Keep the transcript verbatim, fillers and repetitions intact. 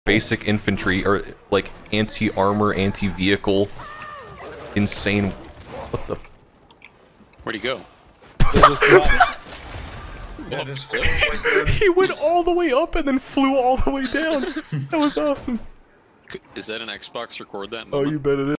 basic infantry, or like anti-armor, anti-vehicle, insane. What the? Where'd he go? Yeah, just He went all the way up and then flew all the way down. That was awesome. Is that an Xbox record that Oh, moment? you bet it is.